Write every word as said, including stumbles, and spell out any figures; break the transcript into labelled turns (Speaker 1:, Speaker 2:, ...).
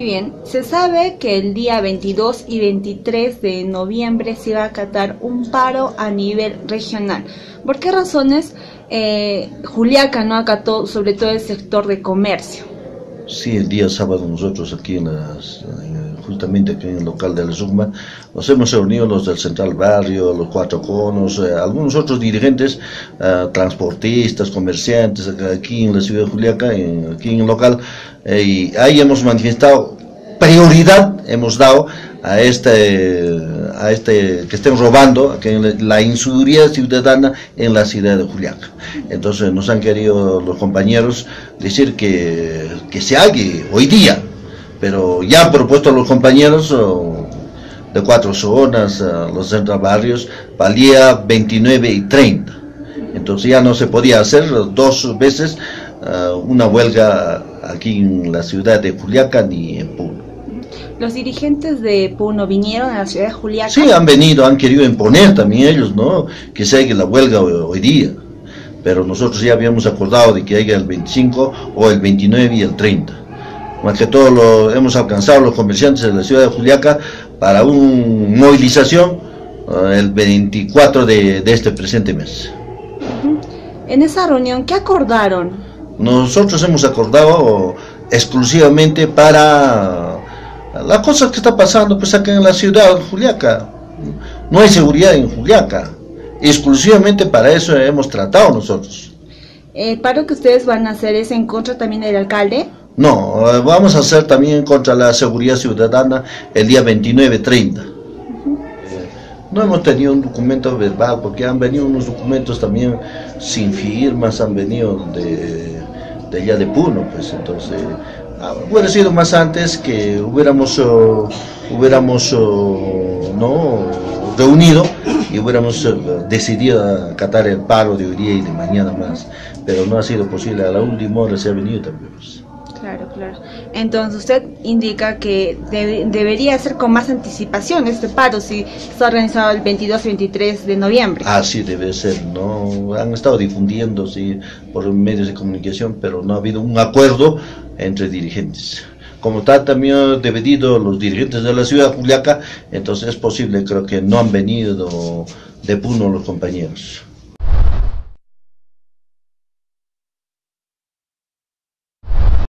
Speaker 1: bien, se sabe que el día veintidós y veintitrés de noviembre se va a acatar un paro a nivel regional. ¿Por qué razones eh, Juliaca no acató, sobre todo el sector de comercio?
Speaker 2: Sí, el día sábado nosotros aquí en las, justamente aquí en el local de la SUCMA, nos hemos reunido los del Central Barrio, los Cuatro Conos, eh, algunos otros dirigentes, eh, transportistas, comerciantes, aquí en la ciudad de Juliaca, en, aquí en el local, eh, y ahí hemos manifestado prioridad, hemos dado a este, a este que estén robando, que la inseguridad ciudadana en la ciudad de Juliaca. Entonces nos han querido los compañeros decir que, que se haga hoy día, pero ya han propuesto a los compañeros oh, de cuatro zonas, uh, los centros barrios, para el día veintinueve y treinta. Entonces ya no se podía hacer dos veces uh, una huelga aquí en la ciudad de Juliaca ni en Puno.
Speaker 1: ¿Los dirigentes de Puno vinieron a la ciudad de Juliaca?
Speaker 2: Sí, han venido, han querido imponer también ellos, ¿no? Que se haga la huelga hoy, hoy día. Pero nosotros ya habíamos acordado de que haya el veinticinco o el veintinueve y el treinta. Más que todo lo hemos alcanzado los comerciantes de la ciudad de Juliaca para una movilización uh, el veinticuatro de, de este presente mes.
Speaker 1: Uh-huh. En esa reunión, ¿qué acordaron?
Speaker 2: Nosotros hemos acordado exclusivamente para las cosas que está pasando pues acá en la ciudad de Juliaca. No hay seguridad en Juliaca, exclusivamente para eso hemos tratado nosotros.
Speaker 1: ¿El paro que ustedes van a hacer es en contra también del alcalde?
Speaker 2: No, vamos a hacer también contra la seguridad ciudadana el día veintinueve treinta. Uh-huh. No hemos tenido un documento verbal porque han venido unos documentos también sin firmas, han venido de, de allá de Puno, pues entonces hubiera sido más antes que hubiéramos uh, hubiéramos uh, no reunido y hubiéramos uh, decidido acatar el paro de hoy día y de mañana más, pero no ha sido posible. A la última hora se ha venido también, pues.
Speaker 1: Claro, claro. Entonces usted indica que de, debería ser con más anticipación este paro si está organizado el veintidós y veintitrés de noviembre.
Speaker 2: Ah, sí, debe ser, ¿no? Han estado difundiendo, sí, por medios de comunicación, pero no ha habido un acuerdo entre dirigentes. Como tal, también dividido los dirigentes de la ciudad de Juliaca, entonces es posible, creo que no han venido de Puno los compañeros.